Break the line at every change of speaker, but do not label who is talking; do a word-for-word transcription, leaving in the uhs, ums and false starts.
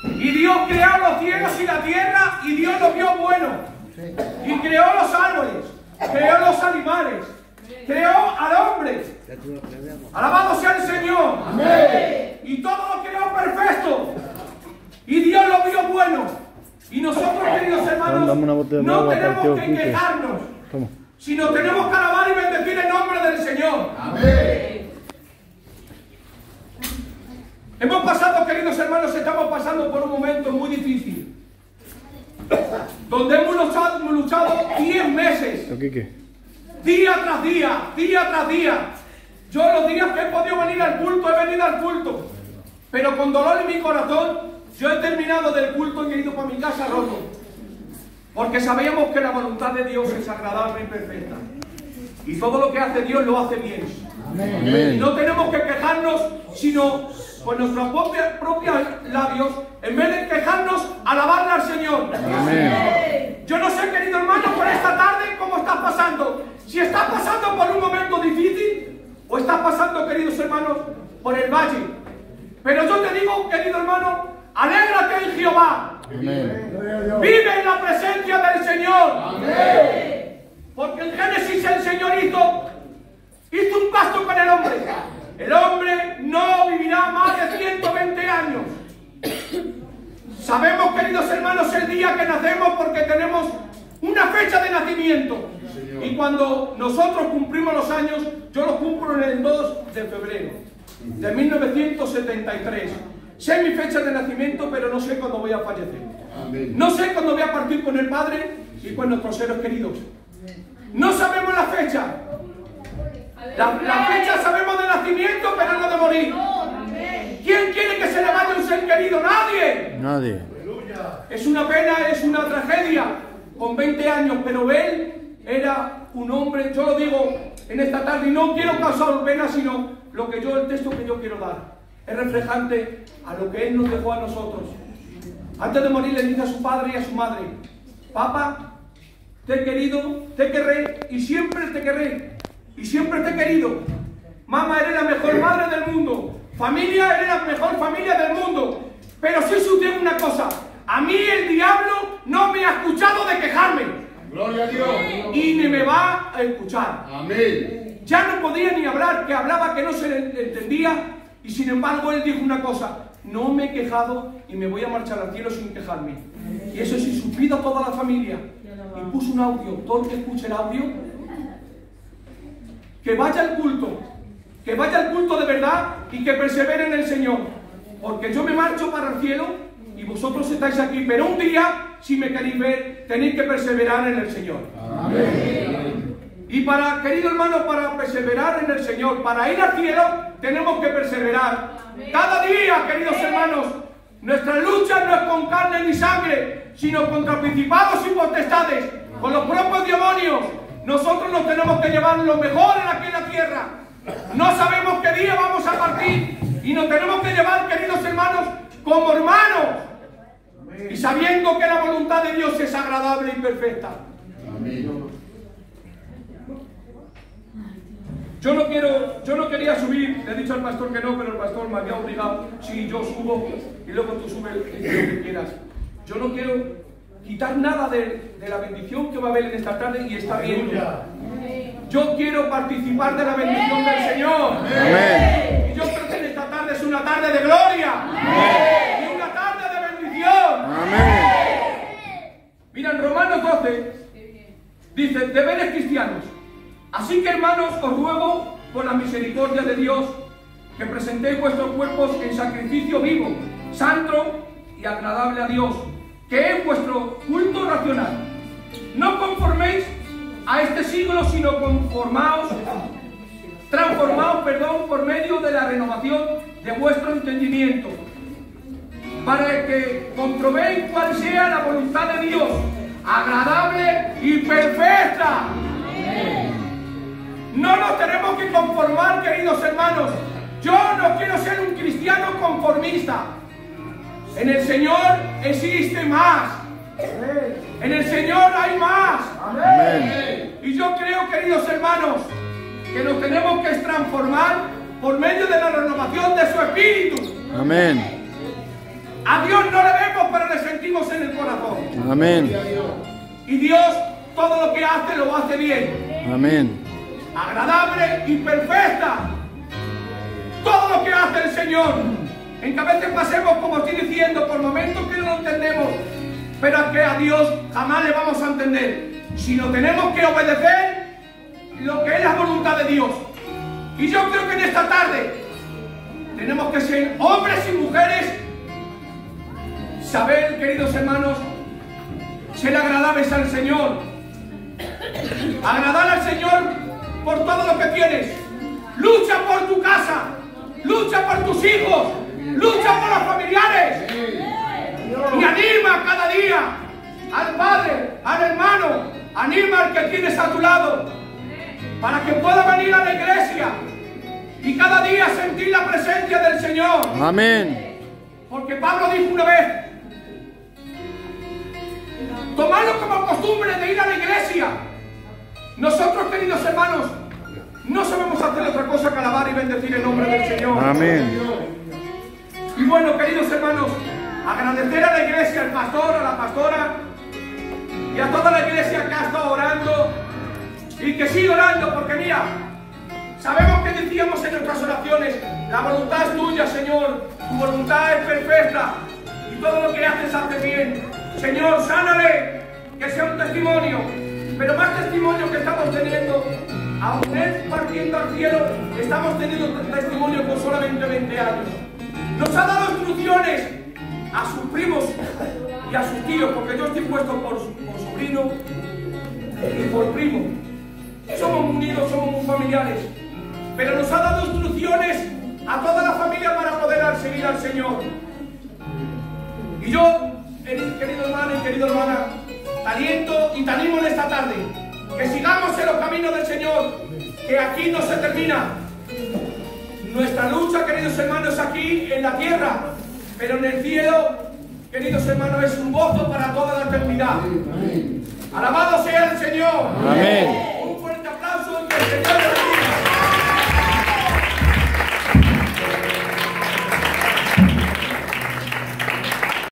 Y Dios creó los cielos y la tierra y Dios los vio bueno. Y creó los árboles, creó los animales, creó al hombre. Alabado sea el Señor. Amén. Y todo lo creó perfecto. Y Dios lo vio bueno. Y nosotros, queridos hermanos, no tenemos que quejarnos, sino tenemos que alabar y bendecir el nombre del Señor. Amén. Hemos pasado, queridos hermanos, estamos pasando por un momento muy difícil, donde hemos luchado, hemos luchado diez meses, día tras día, día tras día. Yo los días que he podido venir al culto, he venido al culto, pero con dolor en mi corazón, yo he terminado del culto y he ido para mi casa roto, porque sabíamos que la voluntad de Dios es agradable y perfecta, y todo lo que hace Dios lo hace bien. Amén. Y no tenemos que quejarnos, sino con nuestros propios, propios labios, en vez de quejarnos, alabarle al Señor. Amén. Yo no sé, querido hermano, por esta tarde, cómo estás pasando. Si estás pasando por un momento difícil, o estás pasando, queridos hermanos, por el valle. Pero yo te digo, querido hermano, alégrate en Jehová. Amén. Vive en la presencia del Señor. Amén. Porque en Génesis el Señor hizo, hizo un pacto con el hombre. El hombre no vivirá más de ciento veinte años. Sabemos, queridos hermanos, el día que nacemos porque tenemos una fecha de nacimiento. Y cuando nosotros cumplimos los años, yo los cumplo en el dos de febrero de mil novecientos setenta y tres. Sé mi fecha de nacimiento, pero no sé cuándo voy a fallecer. No sé cuándo voy a partir con el Padre y con nuestros seres queridos. No sabemos la fecha. La, la fecha sabemos de nacimiento, pero no de morir. ¿Quién quiere que se le vaya un ser querido? Nadie. Nadie. Es una pena, es una tragedia. Con veinte años, pero él era un hombre, yo lo digo en esta tarde, y no quiero causar pena, sino lo que yo, el texto que yo quiero dar, es reflejante a lo que él nos dejó a nosotros. Antes de morir le dice a su padre y a su madre: papá, te he querido, te querré y siempre te querré. Y siempre te he querido. Mamá, eres la mejor madre del mundo. Familia, eres la mejor familia del mundo. Pero sí sucede una cosa: a mí el diablo no me ha escuchado de quejarme. Gloria a Dios. Y ni me va a escuchar. Amén. Ya no podía ni hablar, que hablaba que no se le entendía. Y sin embargo él dijo una cosa: no me he quejado y me voy a marchar al cielo sin quejarme. Y eso sí, supido a toda la familia. Y puso un audio. Todo el que escuche el audio, que vaya al culto, que vaya al culto de verdad y que persevere en el Señor. Porque yo me marcho para el cielo y vosotros estáis aquí, pero un día, si me queréis ver, tenéis que perseverar en el Señor. Amén. Y para, querido hermano, para perseverar en el Señor, para ir al cielo, tenemos que perseverar. Cada día, queridos hermanos, nuestra lucha no es con carne ni sangre, sino contra principados y potestades, con los propios demonios. Nosotros nos tenemos que llevar lo mejor aquí en la tierra. No sabemos qué día vamos a partir y nos tenemos que llevar, queridos hermanos, como hermanos. Y sabiendo que la voluntad de Dios es agradable y perfecta. Amén. Yo no quiero, yo no quería subir, le he dicho al pastor que no, pero el pastor me había obligado. Si yo subo y luego tú subes lo que quieras. Yo no quiero quitar nada de, de la bendición que va a haber en esta tarde y está bien. Yo quiero participar de la bendición del Señor. Amén. Y yo creo que en esta tarde es una tarde de gloria. Amén. Y una tarde de bendición. Amén. Mira, en Romanos doce dice: deberes cristianos. Así que, hermanos, os ruego por la misericordia de Dios que presentéis vuestros cuerpos en sacrificio vivo, santo y agradable a Dios, que es vuestro culto racional. No conforméis a este siglo, sino conformaos, transformaos, perdón, por medio de la renovación de vuestro entendimiento, para que comprobéis cuál sea la voluntad de Dios, agradable y perfecta. No nos tenemos que conformar, queridos hermanos. Yo no quiero ser un cristiano conformista. En el Señor existe más. En el Señor hay más. Amén. Y yo creo, queridos hermanos, que nos tenemos que transformar por medio de la renovación de su espíritu. Amén. A Dios no le vemos, pero le sentimos en el corazón.
Amén.
Y Dios todo lo que hace lo hace bien.
Amén.
Agradable y perfecta. Todo lo que hace el Señor. En que a veces pasemos, como estoy diciendo, por momentos que no lo entendemos, pero que a Dios jamás le vamos a entender. Sino tenemos que obedecer lo que es la voluntad de Dios. Y yo creo que en esta tarde tenemos que ser hombres y mujeres, saber, queridos hermanos, ser agradables al Señor, agradar al Señor por todo lo que tienes. Lucha por tu casa, lucha por tus hijos, lucha por los familiares y anima cada día al padre, al hermano, anima al que tienes a tu lado para que pueda venir a la iglesia y cada día sentir la presencia del Señor.
Amén.
Porque Pablo dijo una vez: tomarlo como costumbre de ir a la iglesia. Nosotros, queridos hermanos, no sabemos hacer otra cosa que alabar y bendecir el nombre del Señor.
Amén.
Y bueno, queridos hermanos, agradecer a la iglesia, al pastor, a la pastora y a toda la iglesia que ha estado orando y que sigue orando, porque mira, sabemos que decíamos en nuestras oraciones: la voluntad es tuya, Señor, tu voluntad es perfecta y todo lo que haces hace bien. Señor, sánale, que sea un testimonio, pero más testimonio que estamos teniendo, aún él partiendo al cielo, estamos teniendo testimonio con solamente veinte años. Nos ha dado instrucciones a sus primos y a sus tíos, porque yo estoy puesto por, por sobrino y por primo. Somos unidos, somos muy familiares, pero nos ha dado instrucciones a toda la familia para poder seguir al Señor. Y yo, querido hermano y querida hermana, te aliento y te animo en esta tarde que sigamos en los caminos del Señor, que aquí no se termina. Nuestra lucha, queridos hermanos, aquí en la tierra, pero en el cielo, queridos hermanos, es un gozo para toda la eternidad. Alabado sea el Señor.
Amén.